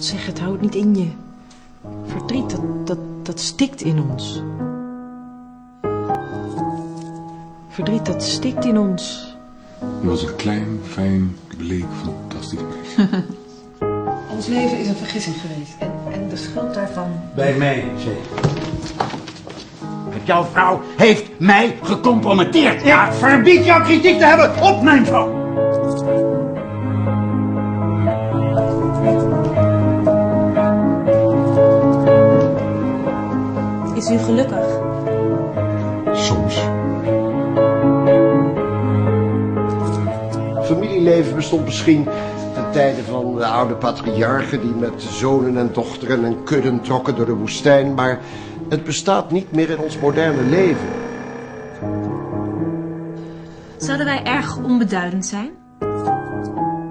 Zeg, het houdt niet in je. Verdriet, dat stikt in ons. Verdriet, dat stikt in ons. Je was een klein, fijn, bleek, fantastisch meisje. Ons leven is een vergissing geweest. En de schuld daarvan... Bij mij, zeg. Jouw vrouw heeft mij gecompromitteerd. Ik verbied jou kritiek te hebben op mijn vrouw. Is u gelukkig? Soms. Familieleven bestond misschien ten tijde van de oude patriarchen die met zonen en dochteren en kudden trokken door de woestijn, maar het bestaat niet meer in ons moderne leven. Zouden wij erg onbeduidend zijn?